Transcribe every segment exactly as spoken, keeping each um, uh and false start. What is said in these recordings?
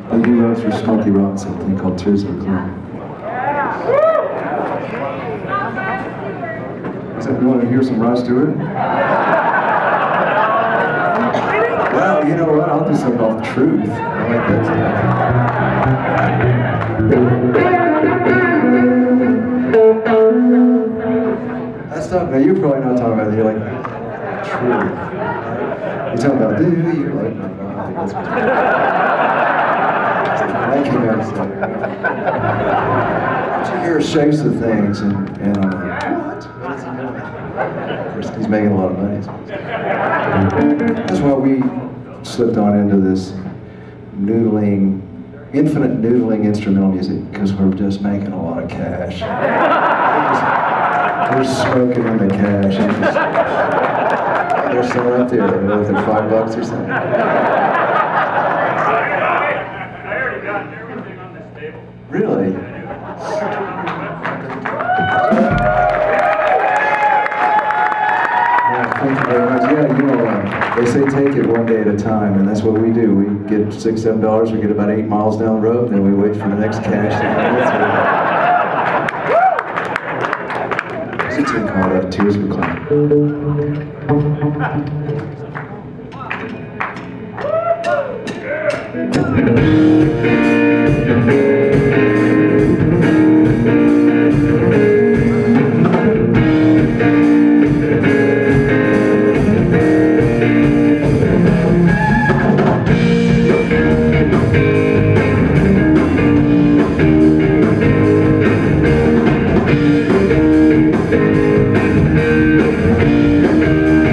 They do those for Smokey Robinson, a thing called Tears of a Clown. So you want to hear some Rod Stewart? Well, you know what? I'll do something off the Truth. I like that stuff. That's not, now you're probably not talking about it. You're like, Truth. You're talking about, do you? You're like, no, no, I think that's what that came out so you hear shapes of things, and, and I'm like, what? What is he doing? Of course, he's making a lot of money. That's why we slipped on into this noodling, infinite noodling instrumental music, because we're just making a lot of cash. We're, just, we're smoking in the cash. And just, they're still right there. They're they're five bucks or something. Really? Yeah, thank you very much. Yeah, you know, uh, they say take it one day at a time, and that's what we do. We get six, seven dollars, we get about eight miles down the road, then we wait for the next cash to come. There's a tune called uh, Tears of a Clown.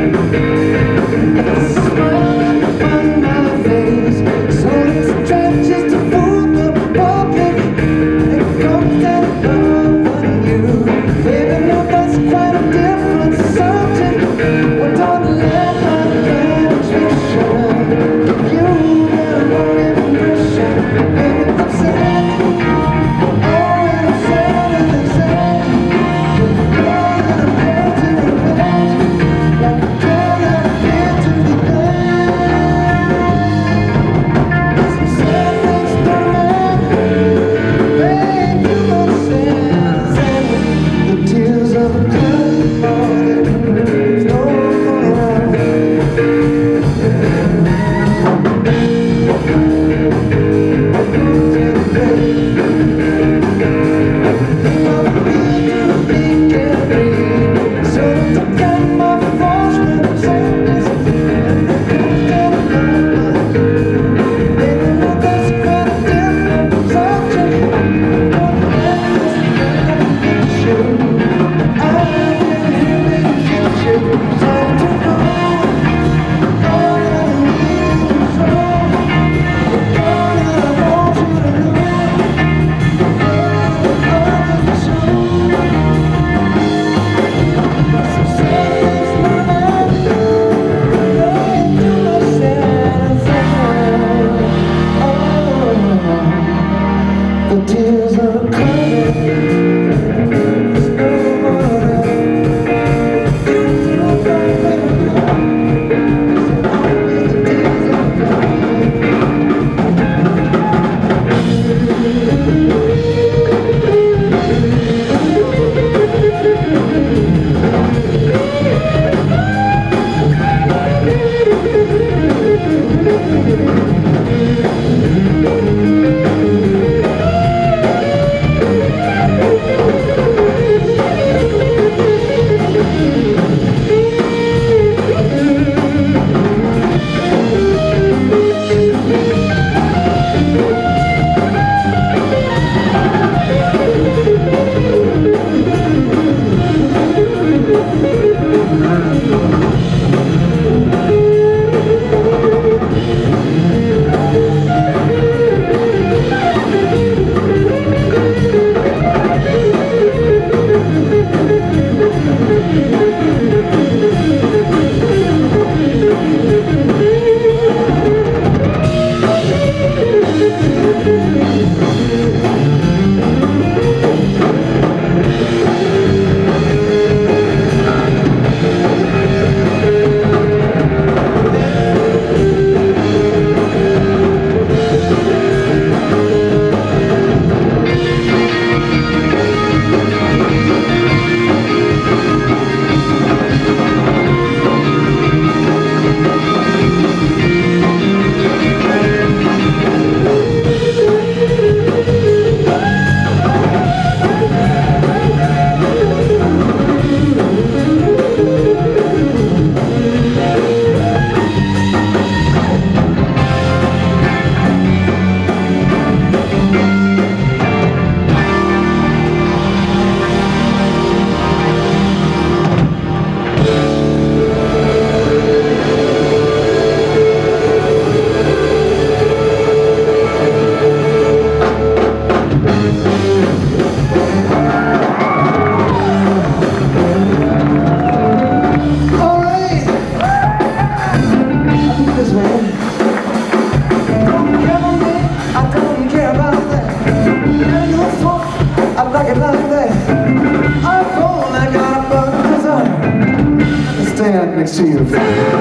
Smile upon my face, so let's try to see you.